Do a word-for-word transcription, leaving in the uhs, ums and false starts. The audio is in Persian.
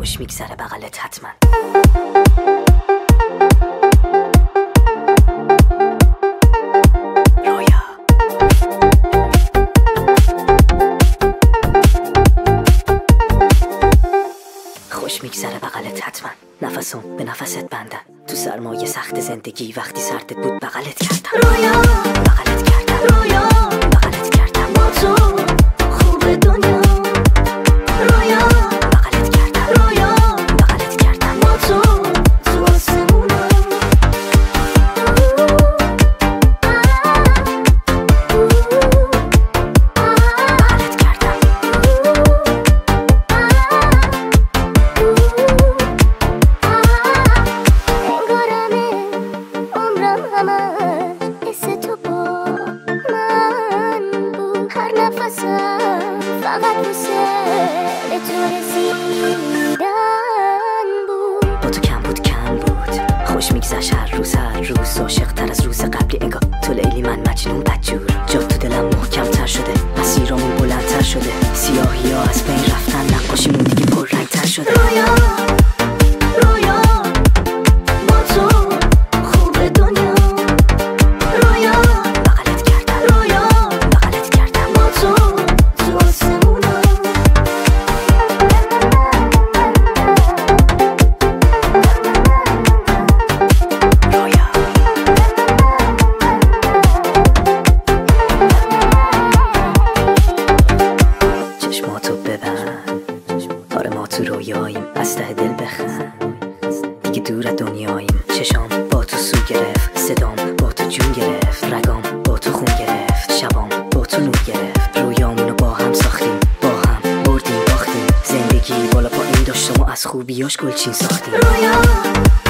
خوش میگذره بغلت حتما. رویا خوش میگذره بغلت حتما. نفسم به نفست بندن تو سرمایه سخت زندگی، وقتی سردت بود بغلت کردم. رویا بغلت کردم. رویا بغلت کردم. با تو خوب دنیا. رویا بغلت کردم. رویا بغلت کردم. با تو تو آسمونا. بغلت کردم. انگارمه عمرم همش حس تو با من بود. هر نفسم فقط واسه به تو رسیدن بود. با تو کم بود کم بود خوش میگذشت هر روز هر روز. عاشق تر از روز قبلی انگار تو لیلی من مجنون بدجور. جا تو دلم محکم تر شده، مسیرامون بلندتر شده. سیاهی ها از بین رفتن، نقاشیمون دیگه پررنگ تر شده. رویا رویا با تو خوب دنیا. رویا بغلت کردم. رویا بغلت کردم. با تو تو آسمونا. رویا چشماتو ببند، آره ما تو رویاییم. از ته دل بخند، دیگه دور از دنیاییم. چشام با تو سو گرفت، صدام با تو جون گرفت. رگام با تو خون گرفت، شبام با تو نور گرفت. رویامونو با هم ساختیم، با هم بردیم باختیم. زندگی بالا پایین داشت و ما از خوبیاش گلچین ساختیم. رویا